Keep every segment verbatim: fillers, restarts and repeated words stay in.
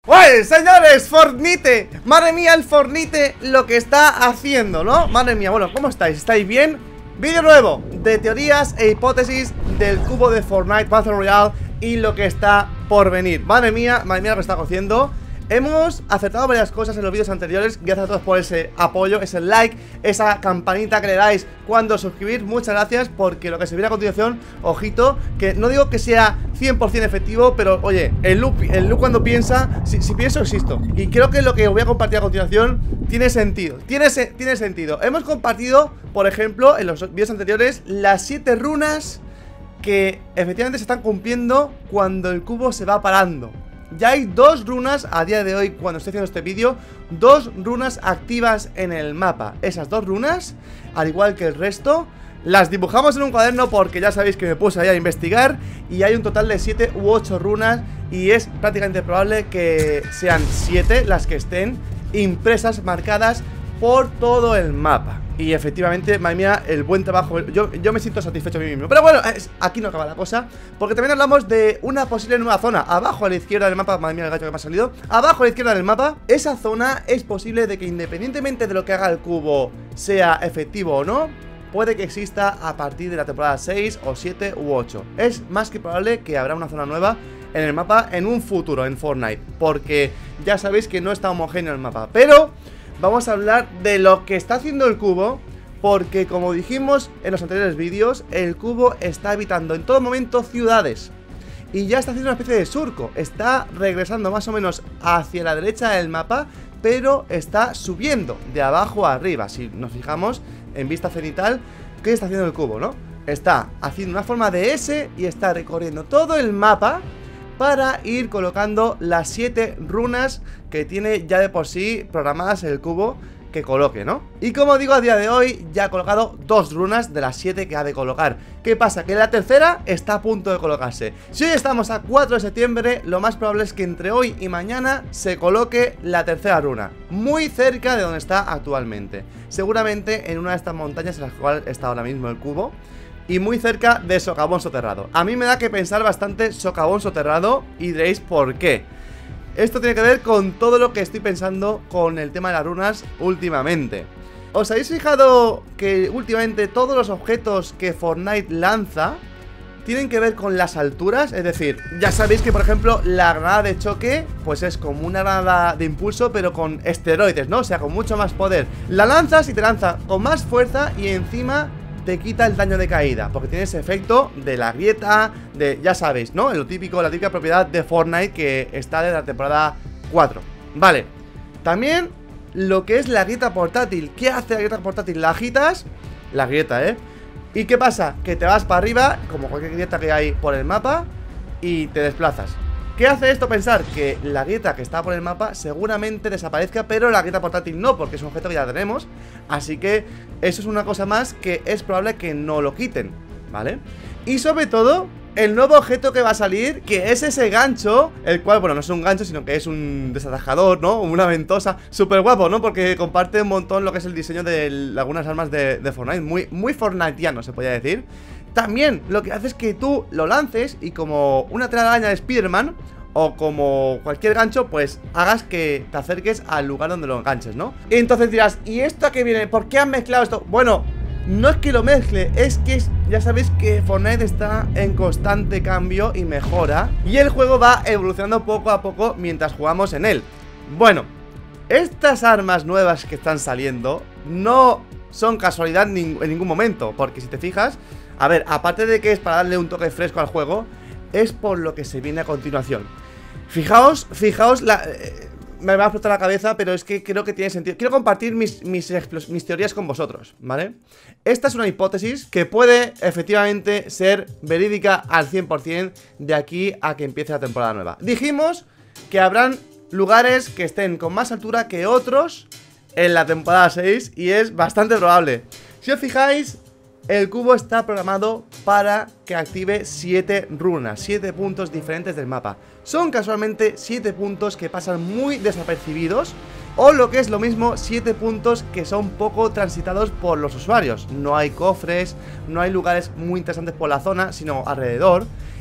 Oye, señores, Fortnite. Madre mía, el Fortnite lo que está haciendo, ¿no? Madre mía, bueno, ¿cómo estáis? ¿Estáis bien? Vídeo nuevo de teorías e hipótesis del cubo de Fortnite Battle Royale y lo que está por venir. Madre mía, madre mía lo que está haciendo. Hemos acertado varias cosas en los vídeos anteriores. Gracias a todos por ese apoyo, ese like, esa campanita que le dais cuando suscribís. Muchas gracias, porque lo que se viene a continuación, ojito, que no digo que sea cien por cien efectivo, pero oye, el loop, el loop cuando piensa, si, si pienso existo. Y creo que lo que voy a compartir a continuación tiene sentido, tiene, tiene sentido. Hemos compartido, por ejemplo, en los vídeos anteriores, las siete runas que efectivamente se están cumpliendo cuando el cubo se va parando. Ya hay dos runas a día de hoy, cuando estoy haciendo este vídeo, dos runas activas en el mapa. Esas dos runas, al igual que el resto, las dibujamos en un cuaderno porque ya sabéis que me puse ahí a investigar. Y hay un total de siete u ocho runas y es prácticamente probable que sean siete las que estén impresas, marcadas por todo el mapa. Y efectivamente, madre mía, el buen trabajo. Yo, yo me siento satisfecho a mí mismo. Pero bueno, es, aquí no acaba la cosa, porque también hablamos de una posible nueva zona. Abajo a la izquierda del mapa, madre mía el gacho que me ha salido. Abajo a la izquierda del mapa, esa zona es posible de que independientemente de lo que haga el cubo sea efectivo o no, puede que exista a partir de la temporada seis o siete u ocho. Es más que probable que habrá una zona nueva en el mapa en un futuro, en Fortnite, porque ya sabéis que no está homogéneo el mapa. Pero vamos a hablar de lo que está haciendo el cubo, porque como dijimos en los anteriores vídeos, el cubo está habitando en todo momento ciudades y ya está haciendo una especie de surco. Está regresando más o menos hacia la derecha del mapa, pero está subiendo de abajo a arriba. Si nos fijamos en vista cenital, ¿qué está haciendo el cubo, no? Está haciendo una forma de S y está recorriendo todo el mapa para ir colocando las siete runas que tiene ya de por sí programadas el cubo que coloque, ¿no? Y como digo, a día de hoy ya ha colocado dos runas de las siete que ha de colocar. ¿Qué pasa? Que la tercera está a punto de colocarse. Si hoy estamos a cuatro de septiembre, lo más probable es que entre hoy y mañana se coloque la tercera runa, muy cerca de donde está actualmente. Seguramente en una de estas montañas en las cuales está ahora mismo el cubo, y muy cerca de Socavón Soterrado. A mí me da que pensar bastante Socavón Soterrado, y diréis por qué. Esto tiene que ver con todo lo que estoy pensando con el tema de las runas últimamente. ¿Os habéis fijado que últimamente todos los objetos que Fortnite lanza tienen que ver con las alturas? Es decir, ya sabéis que por ejemplo la granada de choque pues es como una granada de impulso, pero con esteroides, ¿no? O sea, con mucho más poder. La lanzas y te lanza con más fuerza y encima te quita el daño de caída, porque tiene ese efecto de la grieta, de, ya sabéis, ¿no? Lo típico, la típica propiedad de Fortnite que está de la temporada cuatro. Vale, también lo que es la grieta portátil. ¿Qué hace la grieta portátil? La agitas, la grieta, ¿eh? ¿Y qué pasa? Que te vas para arriba, como cualquier grieta que hay por el mapa, y te desplazas. ¿Qué hace esto? Pensar que la grieta que está por el mapa seguramente desaparezca, pero la grieta portátil no, porque es un objeto que ya tenemos. Así que eso es una cosa más que es probable que no lo quiten, ¿vale? Y sobre todo, el nuevo objeto que va a salir, que es ese gancho, el cual, bueno, no es un gancho, sino que es un desatajador, ¿no? Una ventosa, súper guapo, ¿no? Porque comparte un montón lo que es el diseño de algunas armas de, de Fortnite, muy, muy fortniteano, se podría decir. También lo que hace es que tú lo lances y como una telaraña de Spider-Man o como cualquier gancho, pues hagas que te acerques al lugar donde lo enganches, ¿no? Y entonces dirás, ¿y esto a qué viene? ¿Por qué han mezclado esto? Bueno, no es que lo mezcle, es que es, ya sabéis que Fortnite está en constante cambio y mejora, y el juego va evolucionando poco a poco mientras jugamos en él. Bueno, estas armas nuevas que están saliendo no son casualidad en ningún momento, porque si te fijas, a ver, aparte de que es para darle un toque fresco al juego, es por lo que se viene a continuación. Fijaos, fijaos, la, eh, me va a explotar la cabeza, pero es que creo que tiene sentido. Quiero compartir mis, mis, mis teorías con vosotros, ¿vale? Esta es una hipótesis que puede efectivamente ser verídica al cien por cien de aquí a que empiece la temporada nueva. Dijimos que habrán lugares que estén con más altura que otros en la temporada seis, y es bastante probable. Si os fijáis, el cubo está programado para que active siete runas, siete puntos diferentes del mapa. Son casualmente siete puntos que pasan muy desapercibidos, o lo que es lo mismo, siete puntos que son poco transitados por los usuarios. No hay cofres, no hay lugares muy interesantes por la zona, sino alrededor.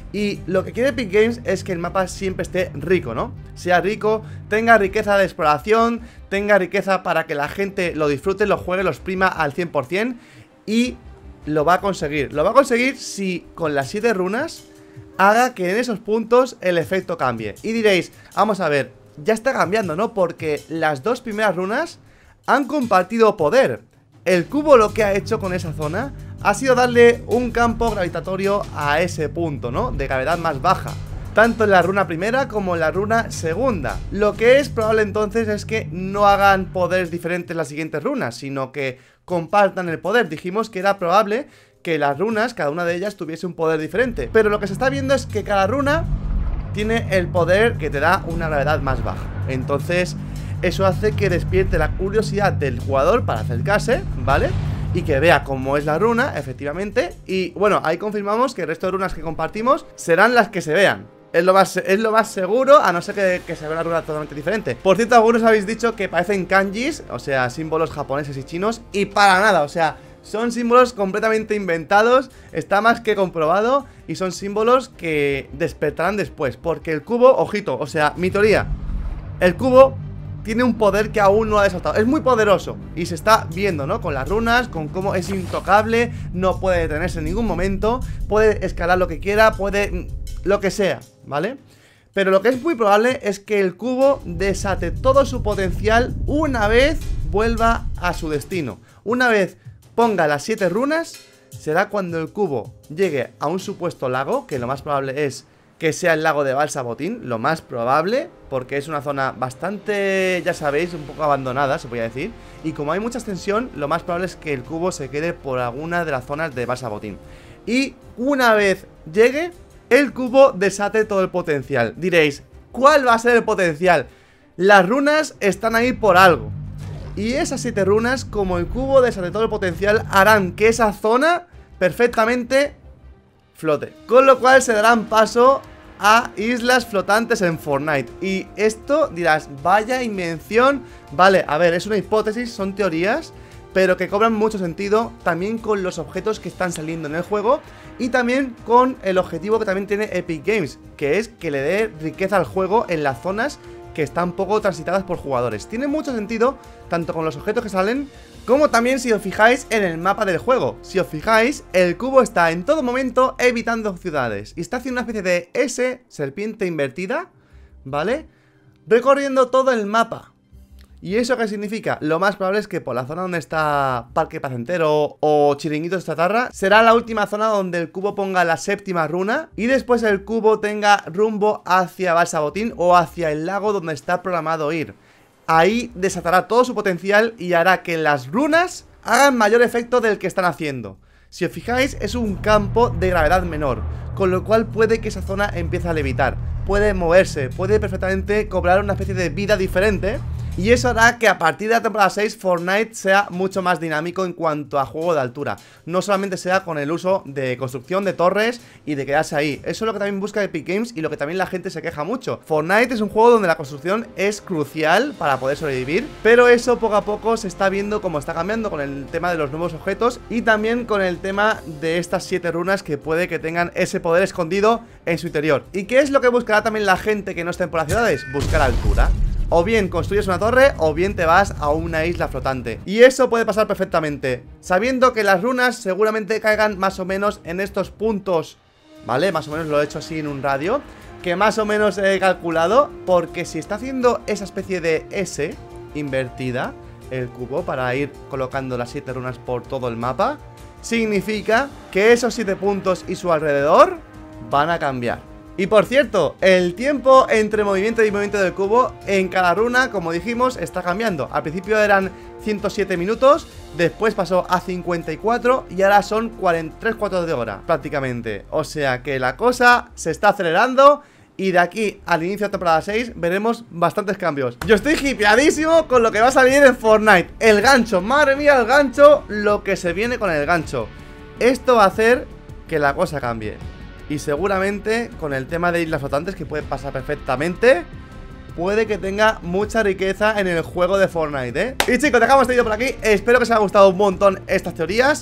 Y lo que quiere Epic Games es que el mapa siempre esté rico, ¿no? Sea rico, tenga riqueza de exploración, tenga riqueza para que la gente lo disfrute, lo juegue, lo exprima al cien por cien. Y lo va a conseguir. Lo va a conseguir si con las siete runas haga que en esos puntos el efecto cambie. Y diréis, vamos a ver, ya está cambiando, ¿no? Porque las dos primeras runas han compartido poder. El cubo lo que ha hecho con esa zona ha sido darle un campo gravitatorio a ese punto, ¿no? De gravedad más baja, tanto en la runa primera como en la runa segunda. Lo que es probable entonces es que no hagan poderes diferentes las siguientes runas, sino que compartan el poder. Dijimos que era probable que las runas, cada una de ellas tuviese un poder diferente, pero lo que se está viendo es que cada runa tiene el poder que te da una gravedad más baja. Entonces eso hace que despierte la curiosidad del jugador para acercarse, ¿vale? Y que vea cómo es la runa, efectivamente. Y bueno, ahí confirmamos que el resto de runas que compartimos serán las que se vean. Es lo más, es lo más seguro, a no ser que, que se vea una runa totalmente diferente. Por cierto, algunos habéis dicho que parecen kanjis, o sea, símbolos japoneses y chinos. Y para nada, o sea, son símbolos completamente inventados. Está más que comprobado. Y son símbolos que despertarán después. Porque el cubo, ojito, o sea, mi teoría, el cubo tiene un poder que aún no ha desatado. Es muy poderoso y se está viendo, ¿no? Con las runas, con cómo es intocable, no puede detenerse en ningún momento, puede escalar lo que quiera, puede lo que sea, ¿vale? Pero lo que es muy probable es que el cubo desate todo su potencial una vez vuelva a su destino. Una vez ponga las siete runas, será cuando el cubo llegue a un supuesto lago, que lo más probable es que sea el lago de Balsabotín, lo más probable, porque es una zona bastante, ya sabéis, un poco abandonada, se podría decir. Y como hay mucha extensión, lo más probable es que el cubo se quede por alguna de las zonas de Balsabotín. Y una vez llegue, el cubo desate todo el potencial. Diréis, ¿cuál va a ser el potencial? Las runas están ahí por algo. Y esas siete runas, como el cubo desate todo el potencial, harán que esa zona perfectamente flote. Con lo cual se darán paso a islas flotantes en Fortnite. Y esto dirás, vaya invención. Vale, a ver, es una hipótesis, son teorías, pero que cobran mucho sentido también con los objetos que están saliendo en el juego. Y también con el objetivo que también tiene Epic Games, que es que le dé riqueza al juego en las zonas que están poco transitadas por jugadores. Tiene mucho sentido, tanto con los objetos que salen, como también si os fijáis en el mapa del juego. Si os fijáis, el cubo está en todo momento evitando ciudades y está haciendo una especie de S, serpiente invertida, ¿vale? Recorriendo todo el mapa. ¿Y eso qué significa? Lo más probable es que por la zona donde está Parque Placentero o Chiringuitos de Chatarra será la última zona donde el cubo ponga la séptima runa y después el cubo tenga rumbo hacia Balsabotín o hacia el lago donde está programado ir. Ahí desatará todo su potencial y hará que las runas hagan mayor efecto del que están haciendo. Si os fijáis, es un campo de gravedad menor, con lo cual puede que esa zona empiece a levitar, puede moverse, puede perfectamente cobrar una especie de vida diferente. Y eso hará que a partir de la temporada seis Fortnite sea mucho más dinámico en cuanto a juego de altura. No solamente sea con el uso de construcción de torres y de quedarse ahí. Eso es lo que también busca Epic Games y lo que también la gente se queja mucho. Fortnite es un juego donde la construcción es crucial para poder sobrevivir, pero eso poco a poco se está viendo cómo está cambiando con el tema de los nuevos objetos y también con el tema de estas siete runas que puede que tengan ese poder escondido en su interior. ¿Y qué es lo que buscará también la gente que no esté por las ciudades? Buscar altura. O bien construyes una torre o bien te vas a una isla flotante. Y eso puede pasar perfectamente, sabiendo que las runas seguramente caigan más o menos en estos puntos, ¿vale? Más o menos lo he hecho así en un radio, que más o menos he calculado, porque si está haciendo esa especie de S invertida el cubo para ir colocando las siete runas por todo el mapa, significa que esos siete puntos y su alrededor van a cambiar. Y por cierto, el tiempo entre movimiento y movimiento del cubo en cada runa, como dijimos, está cambiando. Al principio eran ciento siete minutos, después pasó a cincuenta y cuatro y ahora son tres cuartos de hora prácticamente. O sea que la cosa se está acelerando y de aquí al inicio de temporada seis veremos bastantes cambios. Yo estoy hipeadísimo con lo que va a salir en Fortnite. El gancho, madre mía, el gancho, lo que se viene con el gancho. Esto va a hacer que la cosa cambie. Y seguramente con el tema de islas flotantes, que puede pasar perfectamente, puede que tenga mucha riqueza en el juego de Fortnite, ¿eh? Y chicos, dejamos este vídeo por aquí. Espero que os haya gustado un montón estas teorías.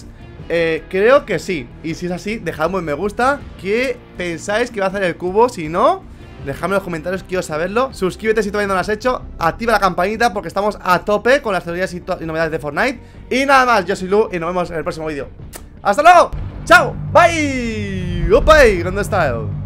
Eh, creo que sí. Y si es así, dejadme un me gusta. ¿Qué pensáis que va a hacer el cubo? Si no, dejadme en los comentarios, quiero saberlo. Suscríbete si todavía no lo has hecho. Activa la campanita porque estamos a tope con las teorías y, y novedades de Fortnite. Y nada más, yo soy Lu y nos vemos en el próximo vídeo. ¡Hasta luego! ¡Chao! ¡Bye! ¡Opa! ¿Dónde está?